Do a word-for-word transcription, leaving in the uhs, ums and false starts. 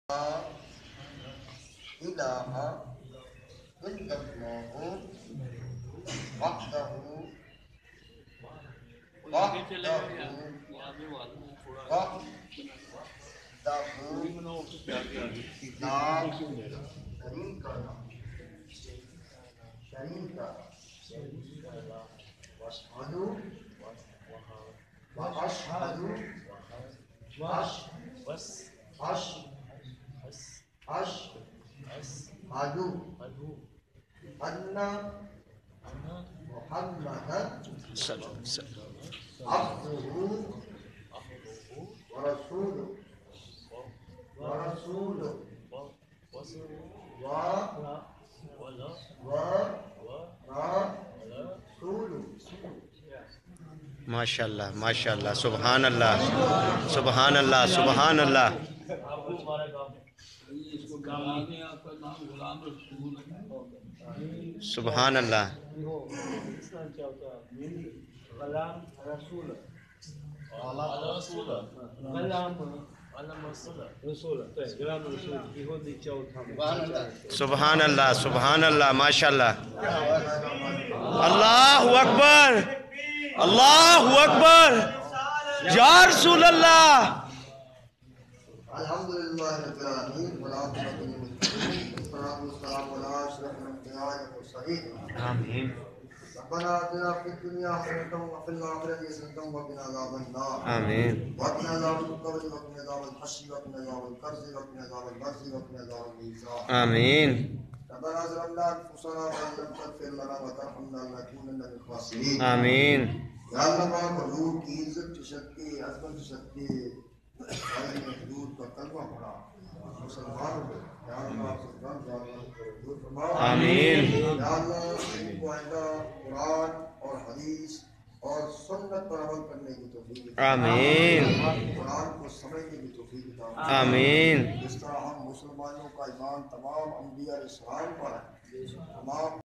ilaha illallahu wahdahu wahdahu wahdahu sharika washhadu wa ashhadu wash ash ash ashhadu anna muhammadan abduhu wa rasuluhu wa rasuluhu wa ماشاء اللہ ماشاء اللہ سبحان اللہ سبحان اللہ سبحان اللہ سبحان اللہ سبحان اللہ سبحان اللہ ماشاء اللہ اللہ اکبر اللہ اکبر یا رسول اللہ الحمدللہ رب العالمین والعاقبۃ للمتقین والصلاۃ والسلام علی اشرف الانبیاء والمرسلین آمین ربنا آتنا فی الدنیا حسنۃ وفی الآخرۃ حسنۃ وقنا عذاب النار آمین وقنا عذاب القبر وقنا عذاب الحشر وقنا عذاب القرض وقنا عذاب البرز وقنا عذاب الميزان آمین ربنا ظلمنا انفسنا وان لم تغفر لنا وترحمنا لنكونن من الخاسرین آمین یا اللہ پاک حضور کی عزت کی شرط کی عظمت کی شرط کی حضور کا کلمہ پڑھا مسلمان ہو یا اللہ آپ سے رحم حضور فرما آمین یا اللہ ان کو آئندہ قرآن اور حدیث اور سنت پر عمل کرنے کی توفیق عطا آمین قرآن کو سمجھنے کی توفیق عطا آمین جس طرح ہم مسلمانوں کا ایمان تمام انبیاء علیہ السلام پر ہے تمام